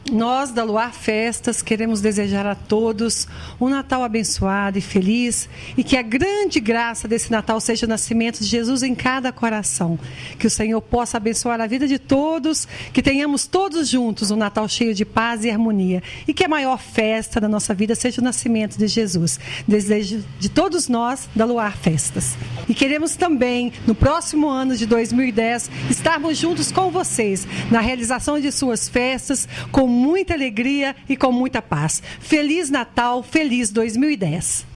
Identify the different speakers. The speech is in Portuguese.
Speaker 1: Nós, da Luar Festas, queremos desejar a todos um Natal abençoado e feliz, e que a grande graça desse Natal seja o nascimento de Jesus em cada coração. Que o Senhor possa abençoar a vida de todos, que tenhamos todos juntos um Natal cheio de paz e harmonia, e que a maior festa da nossa vida seja o nascimento de Jesus. Desejo de todos nós, da Luar Festas. E queremos também, no próximo ano de 2010, estarmos juntos com vocês, na realização de suas festas, com muita alegria e com muita paz. Feliz Natal, feliz 2010.